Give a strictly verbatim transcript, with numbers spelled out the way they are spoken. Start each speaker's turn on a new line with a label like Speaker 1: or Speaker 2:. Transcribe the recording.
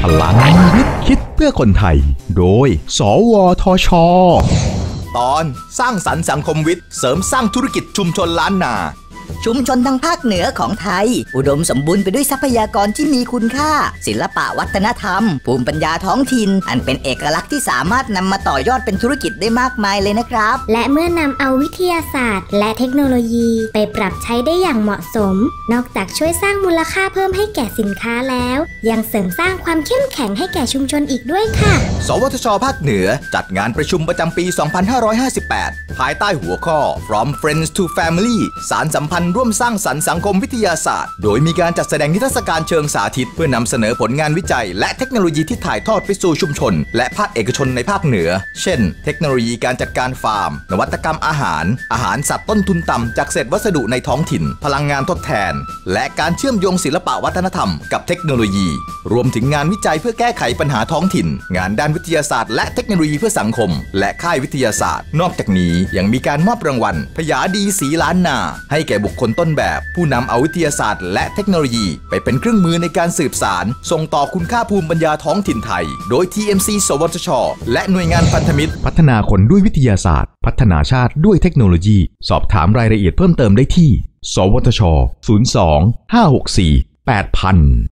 Speaker 1: พลังวิทย์คิดเพื่อคนไทยโดยสวทช.
Speaker 2: ตอนสร้างสรรค์สังคมวิทย์เสริมสร้างธุรกิจชุมชนล้านนา
Speaker 3: ชุมชนทางภาคเหนือของไทยอุดมสมบูรณ์ไปด้วยทรัพยากรที่มีคุณค่าศิลปะวัฒนธรรมภูมิปัญญาท้องถิ่นอันเป็นเอกลักษณ์ที่สามารถนำมาต่อยอดเป็นธุรกิจได้มากมายเลยนะครับ
Speaker 4: และเมื่อนำเอาวิทยาศาสตร์และเทคโนโลยีไปปรับใช้ได้อย่างเหมาะสมนอกจากช่วยสร้างมูลค่าเพิ่มให้แก่สินค้าแล้วยังเสริมสร้างความเข้มแข็งให้แก่ชุมชนอีกด้วยค่ะ
Speaker 2: สวทช.ภาคเหนือจัดงานประชุมประจำปี สองพันห้าร้อยห้าสิบแปด ภายใต้หัวข้อ From Friends to Family สารสัมพันธ์ร่วมสร้างสรรค์สังคมวิทยาศาสตร์โดยมีการจัดแสดงนิทรรศการเชิงสาธิตเพื่อนำเสนอผลงานวิจัยและเทคโนโลยีที่ถ่ายทอดไปสู่ชุมชนและภาคเอกชนในภาคเหนือเช่นเทคโนโลยีการจัดการฟาร์มนวัตกรรมอาหารอาหารสัตว์ต้นทุนต่ำจากเศษวัสดุในท้องถิ่นพลังงานทดแทนและการเชื่อมโยงศิลปะวัฒนธรรมกับเทคโนโลยีรวมถึงงานวิจัยเพื่อแก้ไขปัญหาท้องถิ่นงานด้านวิทยาศาสตร์และเทคโนโลยีเพื่อสังคมและค่ายวิทยาศาสตร์นอกจากนี้ยังมีการมอบรางวัลพยาดีสีล้านนาให้แก่บุคคลต้นแบบผู้นำเอาวิทยาศาสตร์และเทคโนโลยีไปเป็นเครื่องมือในการสืบสารส่งต่อคุณค่าภูมิปัญญาท้องถิ่นไทยโดย ที เอ็ม ซี สวทช.และหน่วยงานพันธมิตร
Speaker 1: พัฒนาคนด้วยวิทยาศาสตร์พัฒนาชาติด้วยเทคโนโลยีสอบถามรายละเอียดเพิ่มเติมได้ที่สวทช ศูนย์ สอง ห้า หก สี่ แปด ศูนย์ ศูนย์